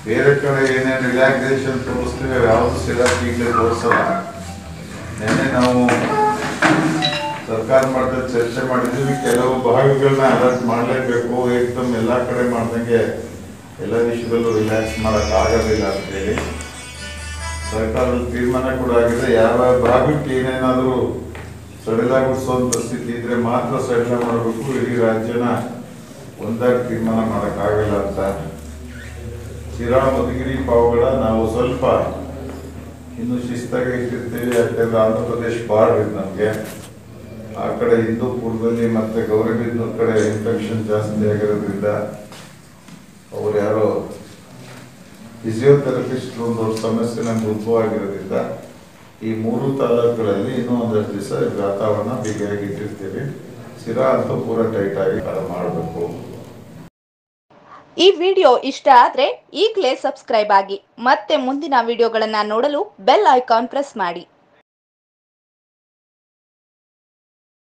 ಬೇರೆ ಕಡೆ ಏನೇನು ರಿಲ್ಯಾಕ್ಸೇಷನ್ ತೋರಿಸ್ತೀವಿ ಯಾವುದು ಸಿರಾಕ್ ಈಗಲೇ ತೋರಿಸಲ್ಲ. ನಿನ್ನೆ ನಾವು ಸರ್ಕಾರ ಮಟ್ಟದಲ್ಲಿ ಚರ್ಚೆ ಮಾಡಿದ್ದೀವಿ. ಕೆಲವು ಭಾಗಗಳನ್ನ ಅಲರ್ಟ್ ಮಾಡಲೇಬೇಕು, ಏಕದಮ್ ಎಲ್ಲ ಕಡೆ ಮಾಡ್ದಂಗೆ ಎಲ್ಲ ವಿಷಯದಲ್ಲೂ ರಿಲ್ಯಾಕ್ಸ್ ಮಾಡೋಕ್ಕಾಗೋದಿಲ್ಲ ಅಂತೇಳಿ ಸರ್ಕಾರದ ತೀರ್ಮಾನ ಕೂಡ ಆಗಿದೆ. ಯಾವ ಭಾಗಕ್ಕೆ ಏನೇನಾದರೂ ಸಡಿಲಾಗಿಸುವಂಥ ಸ್ಥಿತಿ ಇದ್ರೆ ಮಾತ್ರ ಸಡಿಲ ಮಾಡಬೇಕು, ಇಡೀ ರಾಜ್ಯನ ಒಂದಾಗಿ ತೀರ್ಮಾನ ಮಾಡೋಕ್ಕಾಗಲ್ಲ ಅಂತ. ಶಿರಾ ಮಧುಗಿರಿ ಪಾವಗಡ ನಾವು ಸ್ವಲ್ಪ ಇನ್ನು ಶಿಸ್ತಾಗಿ ಇಟ್ಟಿರ್ತೀವಿ. ಯಾಕಂದ್ರೆ ಆಂಧ್ರ ಪ್ರದೇಶ ಬಾರ್ಡರ್ ಇದೆ ನಮಗೆ. ಆ ಕಡೆ ಹಿಂದೂಪುರದಲ್ಲಿ ಮತ್ತೆ ಗೌರಿಬಿದನೂರು ಕಡೆ ಇನ್ಫೆಕ್ಷನ್ ಜಾಸ್ತಿ ಆಗಿರೋದ್ರಿಂದ ಅವ್ರು ಯಾರೋ ಫಿಸಿಯೋಥೆರಪಿಸ್ಟ್ ಒಂದು ದೊಡ್ಡ ಸಮಸ್ಯೆ ನಮ್ಗೆ ಉದ್ಭವ ಆಗಿರೋದ್ರಿಂದ ಈ 3 ತಾಲೂಕುಗಳಲ್ಲಿ ಇನ್ನೂ ಒಂದಷ್ಟು ದಿವಸ ವಾತಾವರಣ ಬಿಗಿಯಾಗಿ ಇಟ್ಟಿರ್ತೀವಿ. ಶಿರಾ ಅಂತೂ ಪೂರ ಟೈಟ್ ಆಗಿ ಮಾಡಬೇಕು. ಈ ವಿಡಿಯೋ ಇಷ್ಟ ಆದರೆ ಈಗಲೇ ಸಬ್ಸ್ಕ್ರೈಬ್ ಆಗಿ, ಮತ್ತೆ ಮುಂದಿನ ವಿಡಿಯೋಗಳನ್ನು ನೋಡಲು ಬೆಲ್ ಐಕಾನ್ ಪ್ರೆಸ್ ಮಾಡಿ.